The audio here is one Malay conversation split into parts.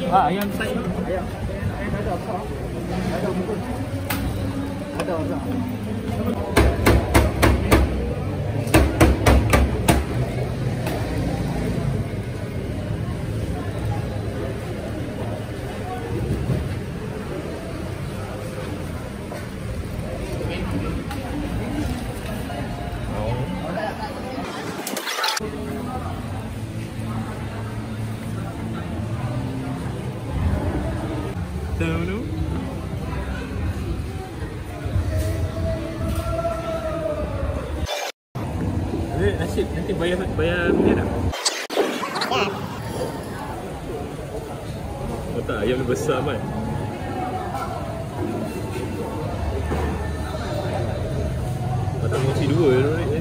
Ayam type tu. Ayam. Ada apa? Ada bungkus. Ada apa? Tahu tu. Nasib nanti bayar punya tak? Oh tak, ayam ni besar kan? Tak mesti dua tu ni.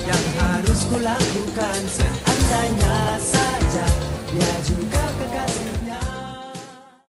Lakukan seandainya saja dia juga kekasih.